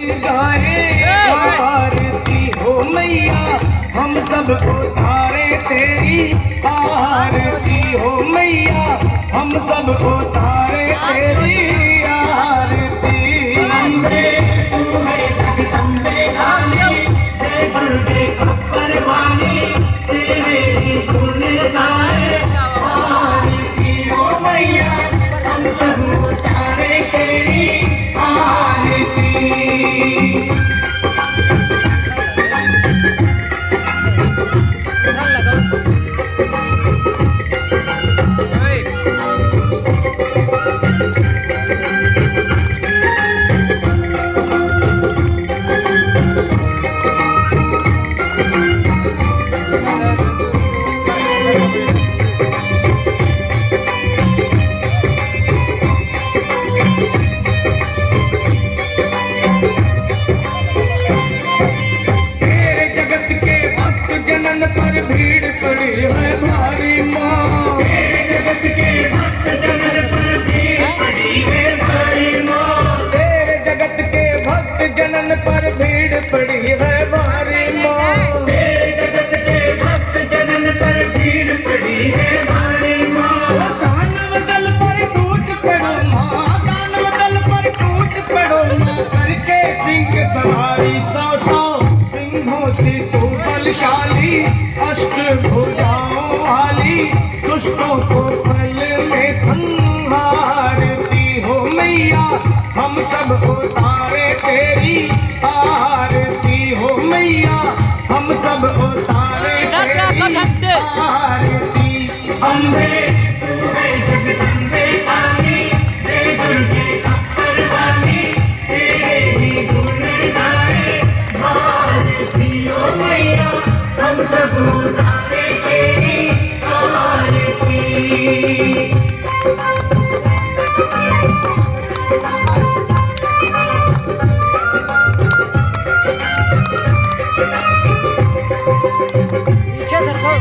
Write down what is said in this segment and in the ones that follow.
गाए आरती हो मैया, हम सब उतारे तेरी आरती हो मैया, हम सब उतारे तेरी आरती। अम्बे तू है जगदम्बे काली, जय दुर्गे खप्पर वाली, तेरे ही गुण गाए आरती हो मैया, हम सब उतारे तेरी आरती। पर भीड़ पड़ी है भारी माँ, तेरे जगत के भक्त जनन पर भीड़ पड़ी है भारी माँ, तेरे जगत के भक्त जनन पर भीड़ पड़ी है भारी माँ, तेरे जगत के भक्त जनन पर भीड़ पड़ी है भारी माँ। दानव दल पर टूट पड़ो माँ, दानव दल पर टूट पड़ो माँ, करके सिंह सवारी सौ सौ सिंहों से तू बलशाली, अष्टभुजाओं वाली, दुष्टों को पल में संहारती हो मैया, हम सब उतारे तेरी आरती हो मैया, हम सब उतारे तेरी आरती। अम्बे तू है जगदम्बे काली, जय दुर्गे खप्पर वाली, तेरे ही गुण गाए आरती हो मैया, हम सब उतारे तेरी आरती। पीछे सरको,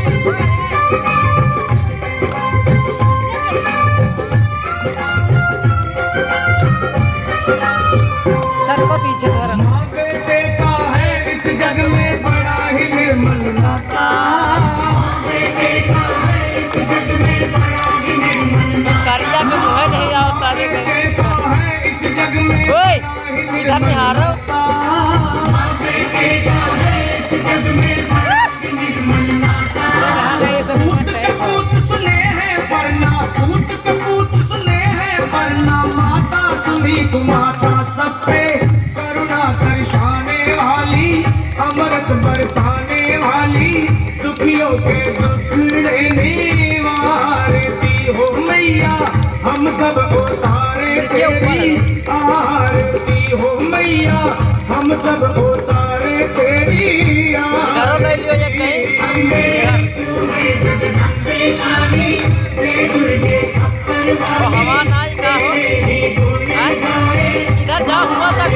सरको पीछे धरा। माँ बेटे का है इस जग में बड़ा ही निर्मल नाता, बेटे का है इस जग में बड़ा ही निर्मल नाता, कारिया को जो है नहीं आओ सारे बेटे का है इस जग में ओए इधर नहीं आ रहा, बेटे का है इस जग में बड़ा ही निर्मल नाता। ये सब पूत सुने हैं वरना, पूत कपूत सुने हैं वरना, माता सुनी कुमाता सब पे करुणा दर्शाने वाली, अमृत बरसाने वाली, दुखियों के दुखड़े निवारती हो मैया, हम सब उतारे तेरी आरती हो मैया, हम सब उतारे तेरी आरती। हवा ना का हो इधर जा हुआ तक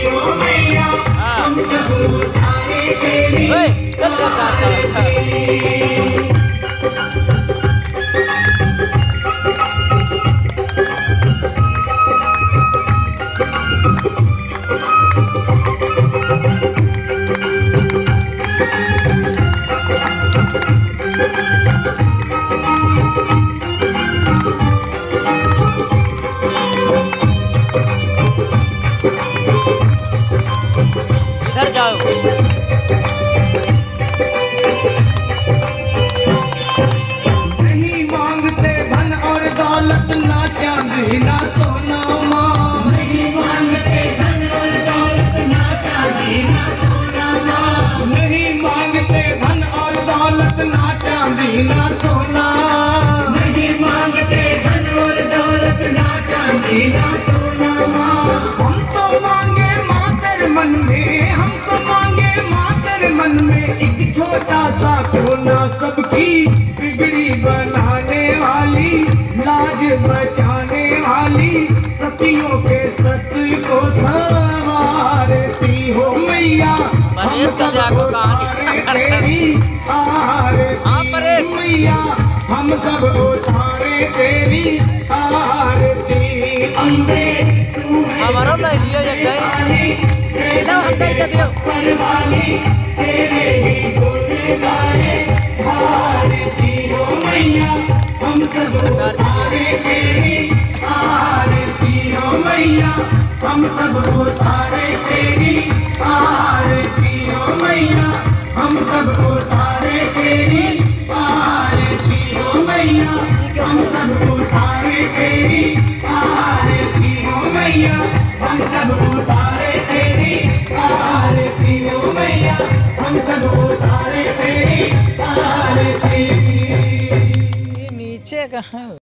इधर जाओ। नहीं मांगते धन और दौलत, ना चांदी ना सोना माँ, नहीं मांगते धन और दौलत, ना चांदी ना सोना माँ, नहीं मांगते धन और दौलत, ना चांदी ना सोना, नहीं मांगते धन और दौलत, ना चांदी ना सोना माँ। हम तो मांगे मातर मन में, हम तो मांगे मातर मन में, एक छोटा सा कोना सबकी बिगड़ी बनाने वाली, लाज बचाने वाली, सतियों के सत्य को संवारती हो मैया, हम सब उतारे तेरी आरती मैया, हम सब उतारे तेरी आरती। अम्बे तू है हमारा ले लियो ये गए। कहीं का दियो परवाली तेरे ही गोटे गाए भारती हो मैया हम सब उतारे तेरी आरती हो मैया हम सब उतारे तेरी आरती हो मैया हम सब उतारे तेरी आरती हो मैया हम सब उतारे तेरी आरती हो मैया हम सब उतारे तेरी आरती हो मैया हम सब उतारे तेरी आरती। ये नीचे कहाँ